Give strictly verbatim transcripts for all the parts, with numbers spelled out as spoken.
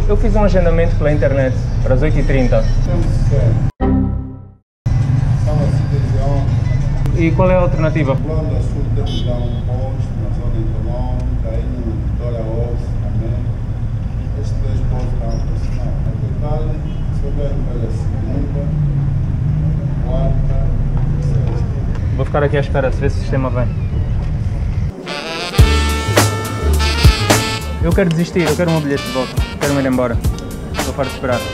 eu fiz um agendamento pela internet para as oito e trinta. E qual é a alternativa? Plano Sul temos já um posto na zona econômica, aí no Vitória Osso também. Estes dois postos estão a funcionar. Na total, se houver para segunda, quarta, sexta. Vou ficar aqui à espera, se ver se o sistema vem. Eu quero desistir, eu quero um bilhete de volta. Quero-me ir embora. Estou farto de esperar.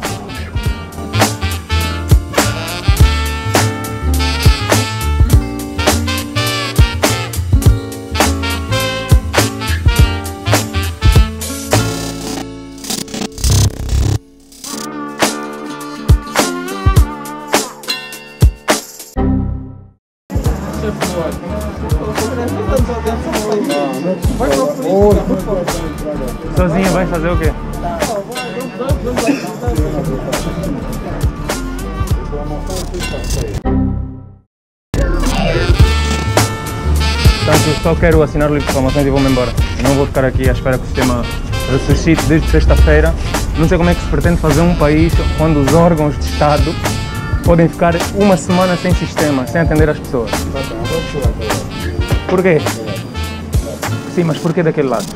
Sozinha vai fazer o quê? Portanto, eu só quero assinar o livro de reclamações e vou-me embora. Não vou ficar aqui à espera que o sistema ressuscite desde sexta-feira. Não sei como é que se pretende fazer um país onde os órgãos de Estado podem ficar uma semana sem sistema, sem atender as pessoas. Por quê? Sim, mas por que daquele lado?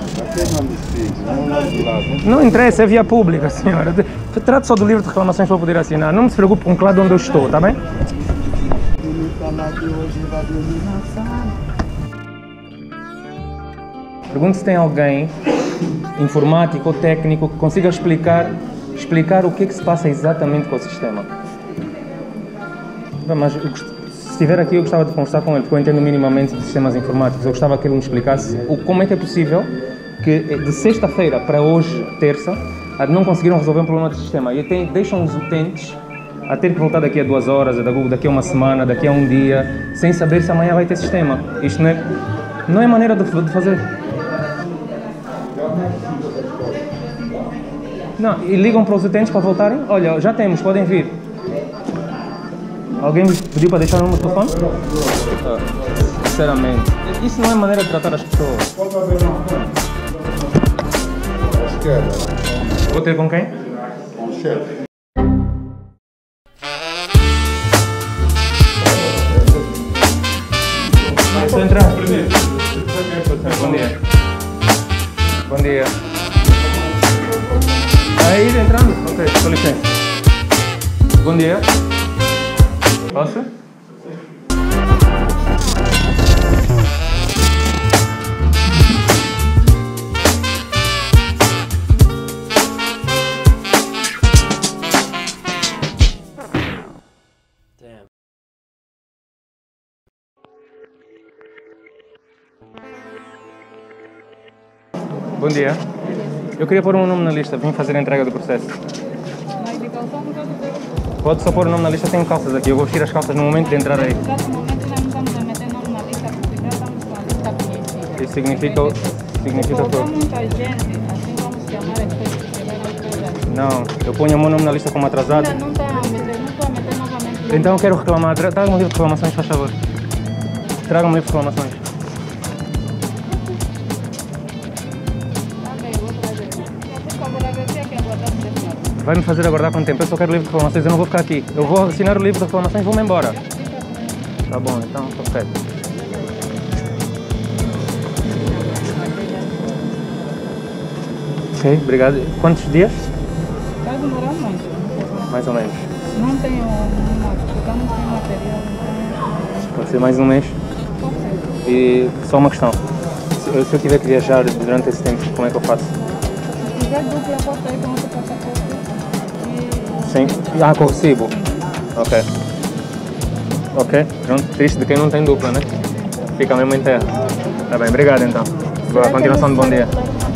Não interessa, é via pública, senhora. Trate só do livro de reclamações para eu poder assinar. Não me preocupe com que lado onde eu estou, está bem? Pergunto se tem alguém, informático ou técnico, que consiga explicar, explicar o que é que se passa exatamente com o sistema. Mas eu gost... se estiver aqui eu gostava de conversar com ele, porque eu entendo minimamente de sistemas informáticos. Eu gostava que ele me explicasse o, como é que é possível que de sexta-feira para hoje, terça, não conseguiram resolver um problema do sistema e tem, deixam os utentes a ter que voltar daqui a duas horas, daqui a uma semana, daqui a um dia, sem saber se amanhã vai ter sistema. Isto não é, não é maneira de, de fazer. Não, e ligam para os utentes para voltarem. Olha, já temos, podem vir. Alguém me pediu para deixar o número de telefone? Ah, sinceramente, isso não é maneira de tratar as pessoas. Vou ter com quem? Com o chefe. Estou entrando. Bom dia. Bom dia. Aí, entrando? Ok, com licença. Bom dia. Posso? Bom dia. Eu queria pôr um nome na lista, vim fazer a entrega do processo. Pode só pôr o nome na lista, tenho calças aqui, eu vou vestir as calças no momento de entrar aí. Isso significa... significa que... Não, eu ponho o meu nome na lista como atrasado. Então eu quero reclamar, traga-me um livro de reclamações, faz favor. Traga-me um livro de reclamações. Vai-me fazer aguardar quanto tempo? Eu só quero livro de reclamações, eu não vou ficar aqui. Eu vou assinar o livro de reclamações e vou-me embora. Tá bom, então, perfeito. Ok, obrigado. Quantos dias? Vai demorar mais. Mais ou menos. Não tenho uma, porque não tenho material. Pode ser mais um mês? Pode ser. E só uma questão. Se eu, se eu tiver que viajar durante esse tempo, como é que eu faço? Se tiver dupla, pode sair com outro passaporte. Sim? Ah, com recibo? Ok. Ok, pronto. Triste de quem não tem dupla, né? Fica mesmo em terra. Tá bem, obrigado então. Boa continuação de bom dia.